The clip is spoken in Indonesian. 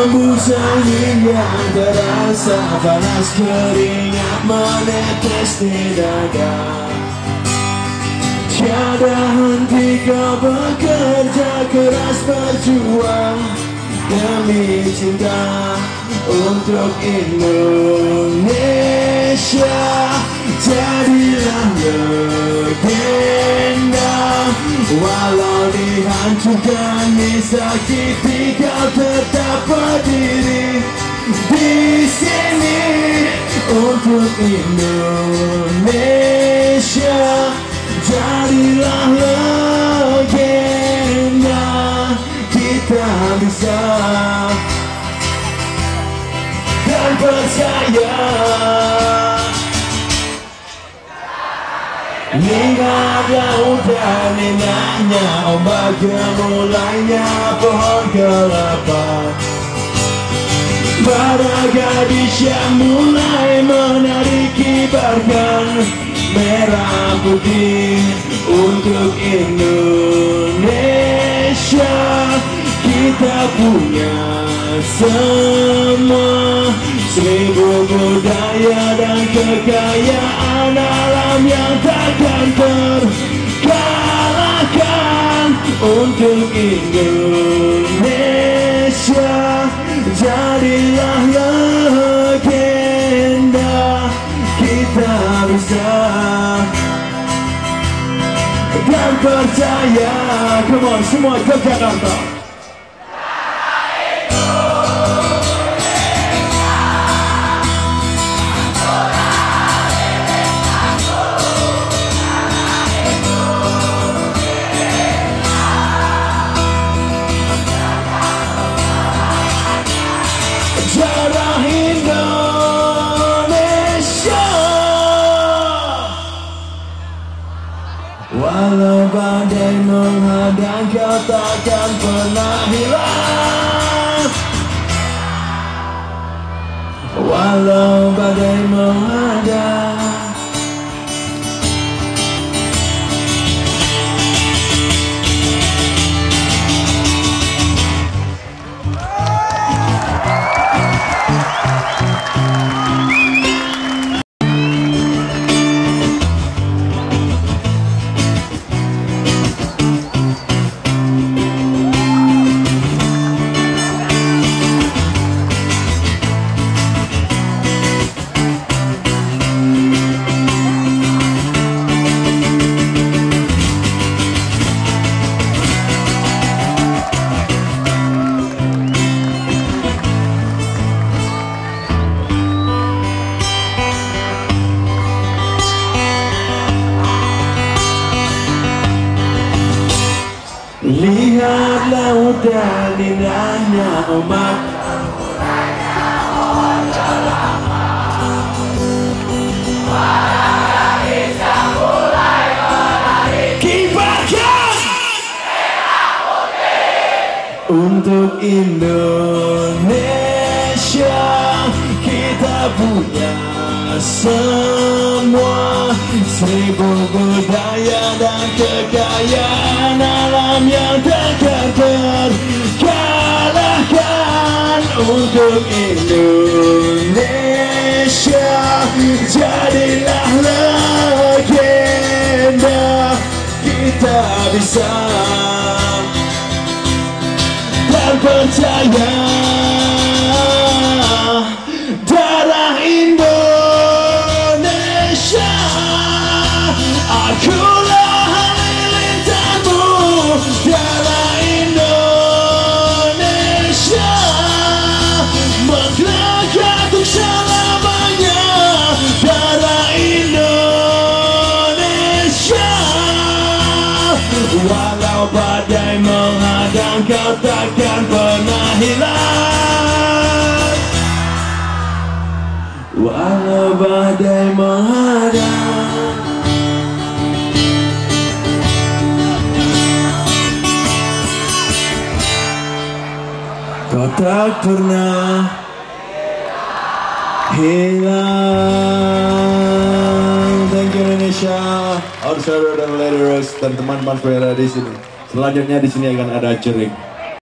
Hembus angin yang terasa panas, keringat menetes di dada. Tiada henti kau bekerja keras, berjuang demi cinta untuk Indonesia. Jadilah legenda, walau dihancurkan, disakiti, kau tetap berdiri di sini untuk Indonesia. Jadilah legenda, kita bisa dan percaya. Lihat laut dan indahnya ombak, gemulainya pohon kelapa. Para gadis yang mulai menari, kibarkan merah putih untuk Indonesia. Kita punya semua, 1000 budaya dan kekayaan alam yang takkan terkalahkan untuk Indonesia. Jadilah legenda, kita bisa dan percaya. Come on, semua ke Jakarta. Darah Indonesia, walau badai menghadang, kau takkan pernah hilang. Walau badai menghadang. Lihat laut dan indahnya ombak, kibarkan untuk Indonesia. Kita punya semua, 1000 budaya dan kekayaan alam yang takkan terkalahkan untuk Indonesia. Jadilah legenda, kita bisa dan percaya. Darah Indonesia, akulah halilintarmu. Darah Indonesia, menggerakkan untuk selamanya. Darah Indonesia, walau badai menghadang, kau takkan pernah hilang. Walau badai menghadang. Kau tak pernah hilang. Thank you Indonesia. Our saudara dan leaders dan teman-teman di sini. Selanjutnya di sini akan ada jering.